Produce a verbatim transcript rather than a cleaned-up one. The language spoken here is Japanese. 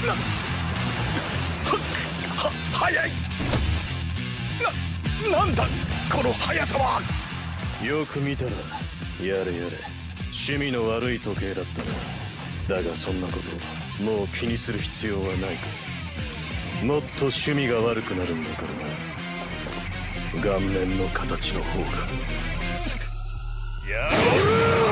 は速い。な、なんだこの速さは。 よく見たらやれやれ趣味の悪い時計だったな。だがそんなこともう気にする必要はないか。もっと趣味が悪くなるんだからな。顔面の形の方が。やろう。